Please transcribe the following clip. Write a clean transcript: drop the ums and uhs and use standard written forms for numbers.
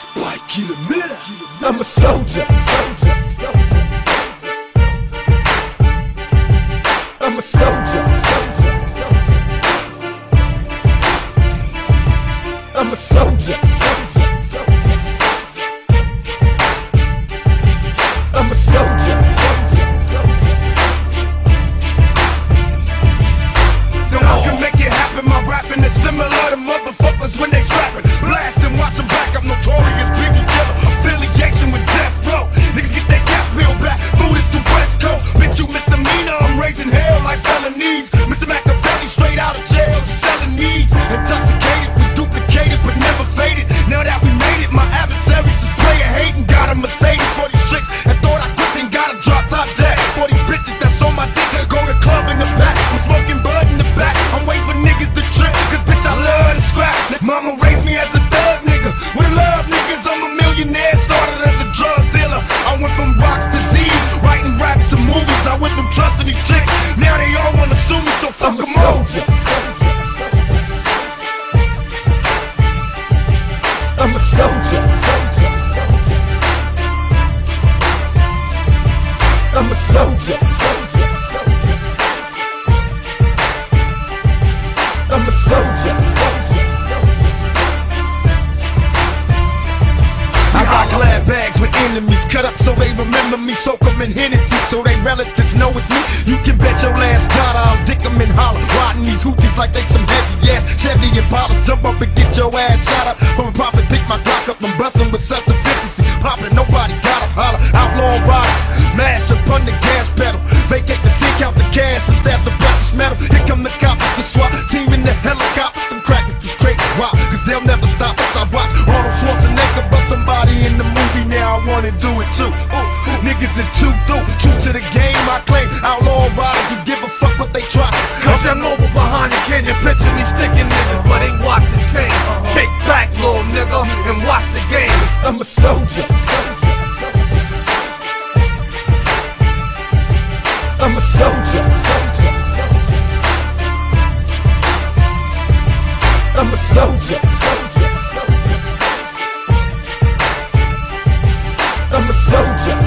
Spike in the middle. I'm a soldier. I'm a soldier. I'm a soldier. I'm a soldier. No one can make it happen. My rapping is similar to motherfuckers when they scrapping. Blast and watch them back. I'm notorious Biggie killer. Affiliation with Death Row. Niggas get their gas bill back. Food is the West Coast. Bitch, you misdemeanor. I'm raising hell like felonies. Mr. Machiavelli straight out of jail. Selling needs. Intoxicated, we duplicated but never faded. Now that we made it, my adversaries is player hating. Got a Mercedes for these chicks that thought I quit and got a drop top jack. For these bitches that's on my dick. Go to club in the back. I'm smoking bud in the back. I'm waiting for niggas to trip. Cause bitch, I love to scrap. Mama raised me as a thug nigga. With a love niggas, I'm a millionaire. Started as a drug dealer. I went from rocks to Z's. Writing raps and movies. I went from trusting these chicks. Now they all wanna sue me, so fuck them all. I'm a soldier. I'm a soldier. I'm a soldier. I got glad bags with enemies cut up so they remember me. Soak them in Hennessy so they relatives know it's me. You can bet your last dollar I'll dick them in holler. Riding these hoochies like they some heavy ass Chevy Impalas. Jump up and get your ass shot up. From a profit, pick my Glock up and bustin' with such efficiency. Poppin', nobody got 'em, holler. Outlaw riders, mash up on the gas pedal. Vacate the seat, count the cash and stash the precious metal. Here come the cops, the SWAT team in the helicopters. Them crackers just crazy wild, cause they'll never stop us. I watch Arnold Schwarzenegger bust somebody in the movie, now I wanna do it too. Ooh, niggas is too through, true to the game. I claim outlaw riders who give a fuck what they try. Cause I know we're behind the canyon, picture me sticking niggas, but ain't watching change. Kick back, little nigga, and watch the game. I'm a soldier. I'm a soldier. I'm a soldier. I'm a soldier.